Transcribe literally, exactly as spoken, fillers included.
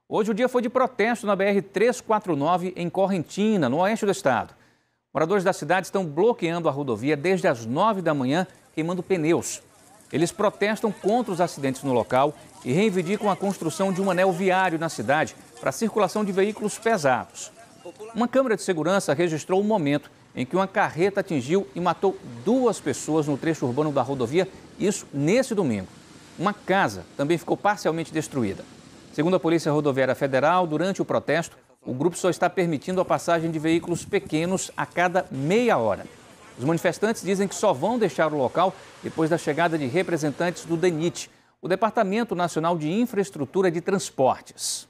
Hoje o dia foi de protesto na B R trezentos e quarenta e nove, em Correntina, no oeste do estado. Moradores da cidade estão bloqueando a rodovia desde as nove da manhã, queimando pneus. Eles protestam contra os acidentes no local e reivindicam a construção de um anel viário na cidade para a circulação de veículos pesados. Uma câmera de segurança registrou o momento em que uma carreta atingiu e matou duas pessoas no trecho urbano da rodovia, isso nesse domingo. Uma casa também ficou parcialmente destruída. Segundo a Polícia Rodoviária Federal, durante o protesto, o grupo só está permitindo a passagem de veículos pequenos a cada meia hora. Os manifestantes dizem que só vão deixar o local depois da chegada de representantes do DENIT, o Departamento Nacional de Infraestrutura de Transportes.